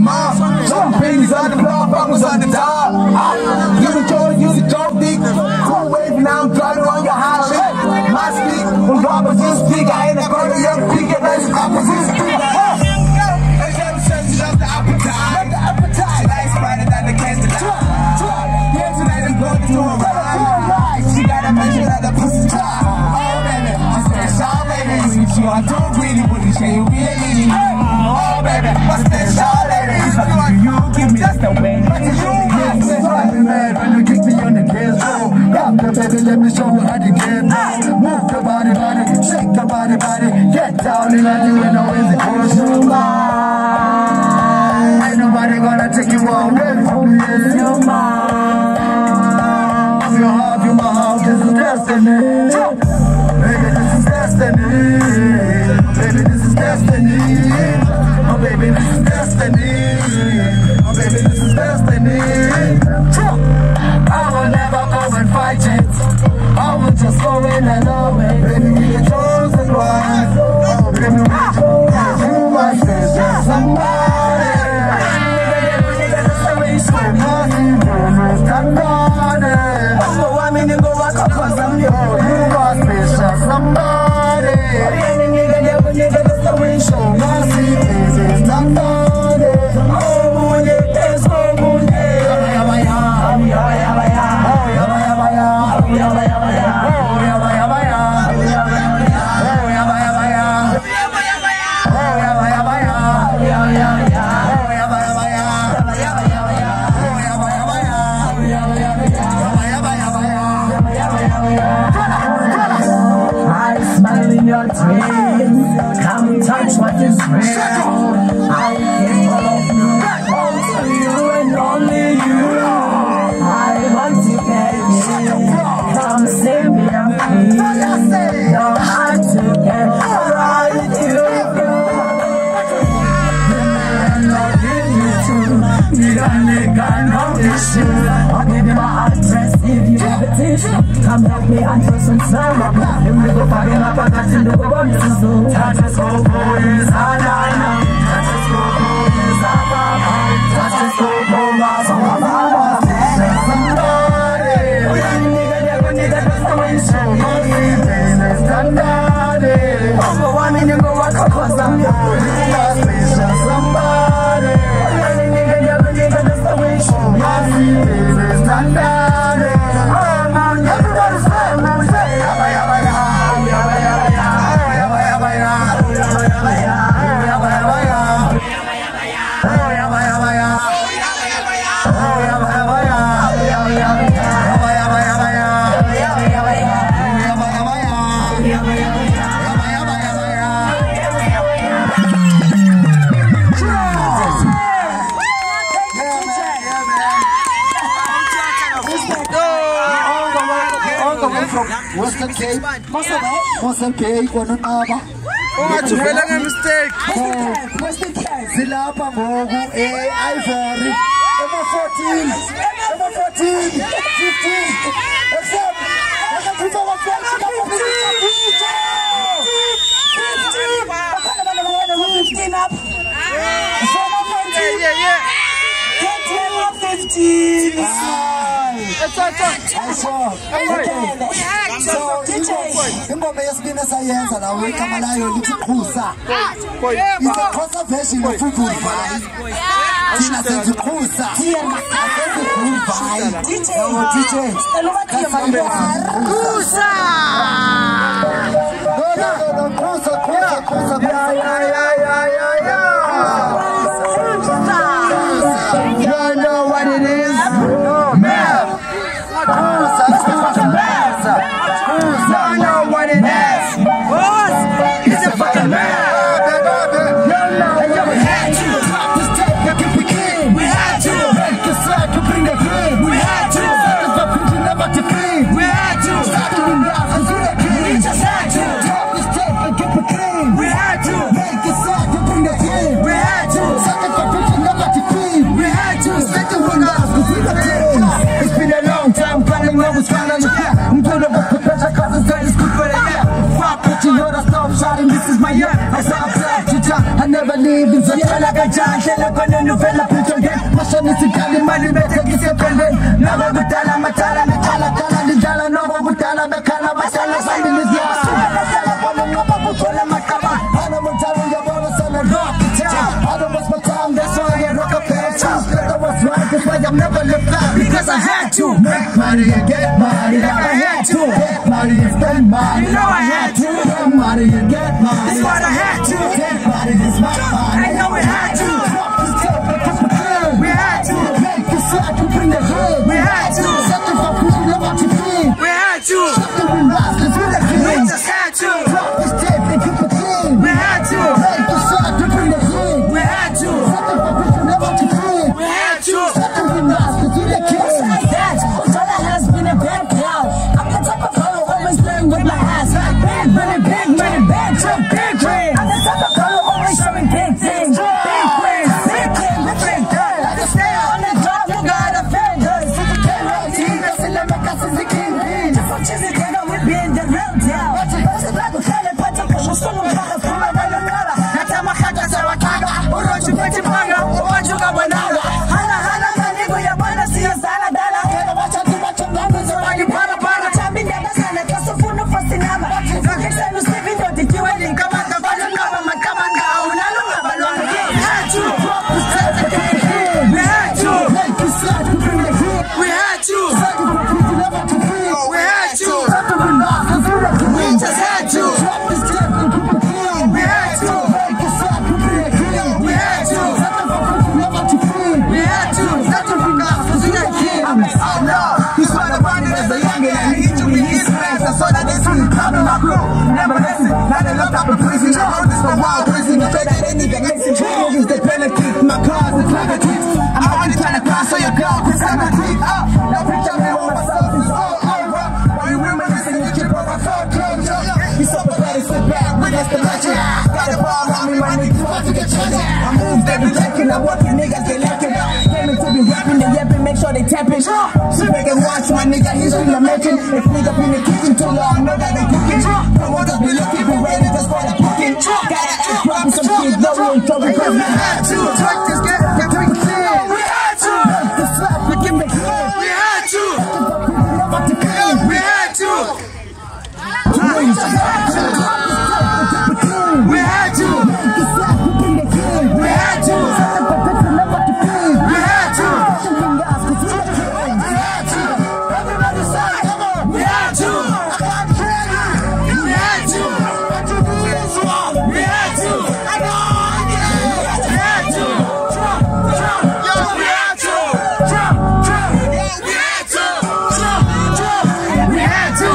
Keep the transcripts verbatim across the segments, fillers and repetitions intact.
mom. Some babies on the block, fuckers on the top. You the joy, you the dope dick. Cool wave, now I'm driving on your highway. My speak, when robbers you speak, I ain't a girl, young pig, and nice coppers you speak. Love the appetite, the appetite. Life's brighter than the candlelight. Yeah, tonight I'm going to a ride. She got a mention of the pussy top. Oh baby, I said shout baby. She want to greedy, but she ain't really. Oh baby, what's that shout lady? You give me just the way. What you do? Yes, I've been mad when you kick me on the dance floor. Come here baby, let me show you how to get down. Move your body, body, shake your body, body. Get down and I do it now in the course of life. Nobody gonna take you away from me. You're mine. I'm your heart, you're my heart. This is destiny. Baby, this is destiny. Baby, this is destiny. Oh, baby, this is destiny. Oh, baby, this is destiny. I will never go and fight it. I will just go in and love it. Baby, you're the chosen one. Oh, baby, you my sister, somebody. Come touch what is real. I can't follow you. Only you and only you. I want you, baby. Come save me, please. No hard to get right with you. I'm not giving you two. You got me, got no issue. I'll give you my address if you have a tissue. Come help me and throw some slam up. If we go far enough, I got to do what I'm to do. Touch us, go, boys, I know. Touch us, go, boys, I know. Touch us, go, boys, I know. Somebody. Nigga, nigga, nigga, that's the way you show me. It's somebody. Oh, but one minute, go, I can cause I'm your somebody. Nigga, nigga, nigga, that's the way you show me. It's somebody. Everybody's saying, man, say, yabba, yabba, yabba, yabba, yabba, yabba, yabba, yabba, yabba, yabba, yabba, Western Cape, Western Cape, one another. Oh, to fail a mistake. Western Cape, Zilapa, Mogu, A, Ivory, over fourteen, over fourteen, fifteen, except, I can put our friends in the fifteen up. Yeah, yeah, yeah. fifteen. It's all done. So, ingoma yesibini esayenza la wekamalayo lithi Khusa. It's a Xhosa version of Vuvuvayi. Thina senza Khusa. Thina senza Vuvuvayi. D J, D J. Khusa. No, no, no, Khusa, Khusa, Khusa. Yeah, yeah, yeah, yeah, yeah, yeah. You know what it is? M A P. Khusa, Khusa, Khusa. Khusa, you know what it is? What? It's a fucking M A P. You know, and we had to drop this tape like if we can. We had to make a slide to bring the green. We had to focus the preaching about the clean. We had to stop doing that cause we the king. We just had to drop this tape like if we can. We had to make believe Zotala kajanje Lokone nuvela pitogen Mashoni sikali mali mete kisepende Nawe butala matala Nikala kala nijala Novo butala Mekala masala Sandi nizya Sula kala Bono ngaba butola makaba Hana mutaru ya bono sana rock the town I don't waste my time That's why I rock a pair of shoes That was right That's why I've never lived back Because I had to Make money and get money I had to Get money and spend money You know I had to Get money and get money That's what I had to Get money is my money I know we had to We had to Make the slap to bring the hood We had to Something for pushing love out to feed We had to Something we lost cause we the king We just had to Drop this tape and keep it clean We had to Make the slap to bring the hood We had to Something for pushing love out to feed We had to Something we lost cause we the king Just like that Otala has been a bad cow I'm the type of fellow always playing with my ass Big money, big money, bad trip, big green I'm the type of fellow always showing big things Big wins, big things, big things I can stay on the job, you got offenders If you can't run team, that's in the Mecca, since the king bean Just for cheesy, they know we be in the real deal Watch it, watch it, like a fellow, but I'm pushing solo para from my way to color That's how my heart is our kaga Urochi, peti panga, urochi, kabanaga Hala, hala, manigo, ya bana, siya, sala, dala Kera, wacha, tuba, chungangu, zorani, para, para Chambi, neba, sana, kaso, funo, fascinaba Rocket, selu, Stevie, no, diki, wedding, kamanga, bala, ngaba, makamanga Unalo, ngaba, longa, we had to We had to Make you sad, to bring the heat We had to We had to We just had to Drop this tape and keep it clean We had to Make you sad, to bring the heat We had to We had to Nothing we lost, cause we got king Oh no, he's trying to run it as a youngin' and he to be his friends I saw that they see him coming my crew Never listen, now they look up and prison I heard this for wild prison You say that they need to listen to niggas, they penalty My cars and clever tweets I'm already trying to pass on your girl, cause I'm a tweet up Now bitch, I'm here with myself, it's all over Why you reminiscing your chip on my phone, club, you so pathetic, sit back, witness the legend Got a ball on me, my niggas want to get charged I moved every second, I want these niggas, they lacking Claiming to be rapping, they yapping, make sure they tapping She make it watch, my nigga, he's really a mention If nigga been in the kitchen too long, know that they cooking Promoters be looking, be ready just for the booking Gotta ask proper, some kids know we ain't trouble cause we had to Take this game, get to the clear We had to Make the slap, we give it clear We had to We had to We had to We had to Make the slap, we give it clear We had to We had to We had to Everybody say, come on We had to We had to We had to I know We had to Yo, we had to We had to We had to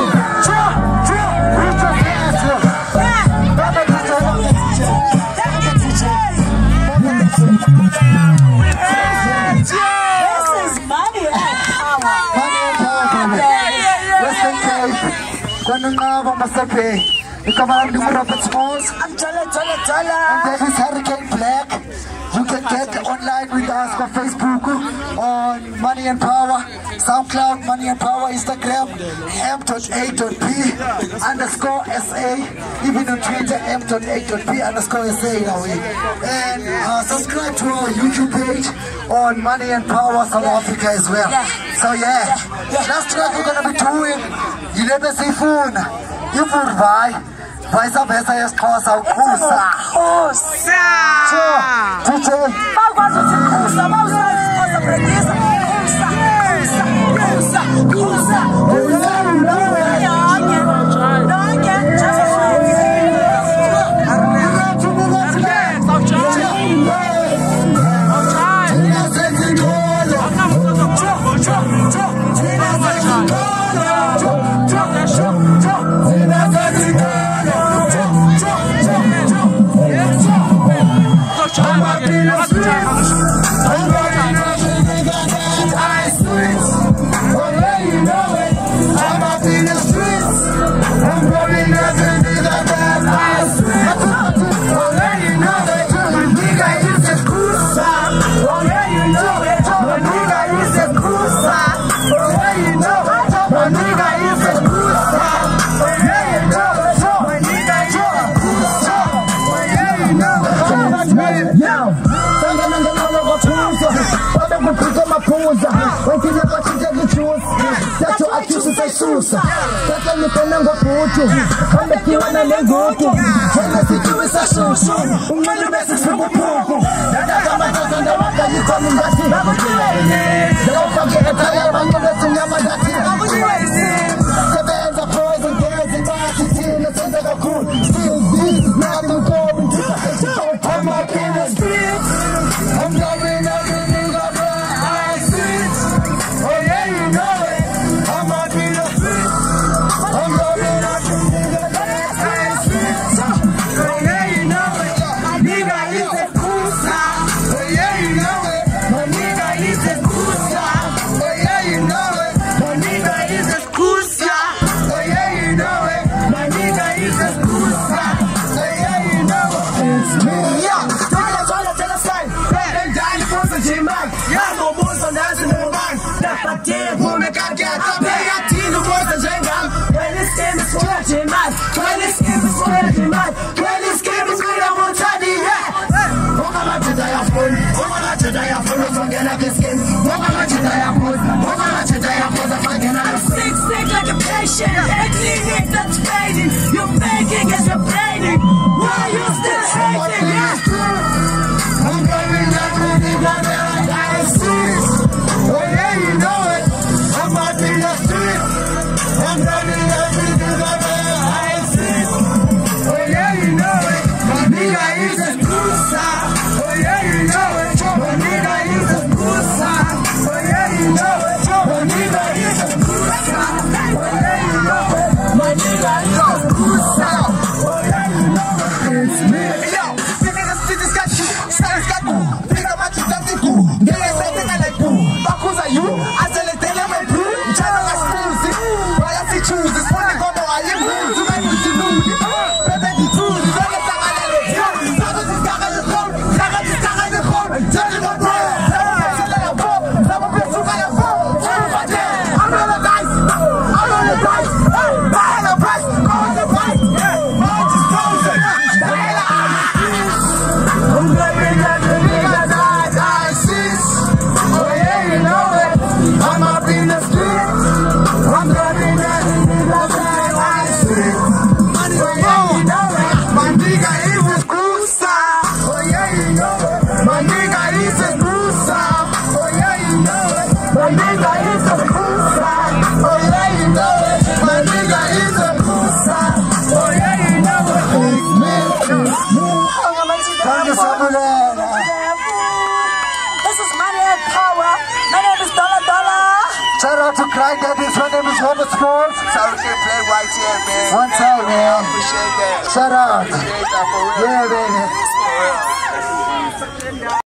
I'm Jala Jala Jala and there is Hurricane Black. You can get online with us on Facebook, on Money and Power, SoundCloud, Money and Power, Instagram, M A P underscore S A, even on Twitter, M A P underscore S A now. And uh, subscribe to our YouTube page on Money and Power South Africa as well. So yeah, last track we're gonna be doing, you never see phone. You would buy, vice versa is cause of Kusa. Kusa! Teacher! Qual gosta de Kusa? Vamos lá, esposa preguiça. Kusa! Kusa! Kusa! kuza wengine bachinja kichuzi Tacho akiusi saisusa Kaka nikona ngoputu Kambekiwa na nenguku Hene sikiwi sashushu Umelu besi subupuku Dada kama tazanda waka yiko mingati Dawa fage etaya manyo besi nyama dati Sebenza poison girls and bosses in the center of cool Still this, nothing going to I'm up in the streets I'm driving everything up I see Oh yeah, you know it I'm up in the streets I'm driving everything up I see Oh yeah, you know it My nigga is a cruiser Oh yeah, you know it My nigga is a cruiser Oh yeah, you know it My nigga is a cruiser Oh yeah, you know it My nigga is a cruiser Oh yeah, you know it It's me Yeah, trying to try to tell us time Then die the force of J-Man Yeah, no more so nice in the man That's a day who make a get up Pay a team the force of J-Man When this game is for J-Man When this game is for J-Man When this game is for the one time Oh mama to die of fun Oh mama to die of fun Don't forget like this game Oh mama to die of fun Oh mama to die of fun Don't forget like this game Sick, sick like a patient A clinic that's fading You're faking as you're fading Why you still hating, yeah? I'm driving everything that I see Oh yeah, you know it I'm out in the street I'm driving everything that I see Oh yeah, you know it My nigga is a cruiser Oh yeah, you know it My nigga is a cruiser Oh yeah, you know it My nigga is a cruiser Oh yeah, you know it My nigga is a cruiser Oh yeah, you know it It's me Yo, the niggas see this guy shoot Stars got you Think about you, something cool Get it, something I like you Bakus are you I tell it, tell them I'm blue China like Suzy Why I see choose This one they go no I am rude You might be to lose Better be true You don't get that I let it go Saga this gaga the phone Saga this gaga the phone Tell them I'm bro Never been so I am bro I'm on the dice I'm on the dice Buy the price Go on the price Mine is frozen The hell out I'm driving everything that I see Oh yeah, you know it I'm up in the street I'm driving everything that I see Oh yeah, you know it My nigga is a cruiser Oh yeah, you know it My nigga is a cruiser Oh yeah, you know it My nigga is a cruiser Oh yeah, you know it My nigga is a cruiser Oh yeah, you know it It's me Thank you so much This is Money and Power. My name is Dollar Dollar. Shout out to Clyde Daddies, my name is Robert Sports. Sorry, can't play right here, man. One time, man. Appreciate that. Shout out. Appreciate that for real. Yeah, baby.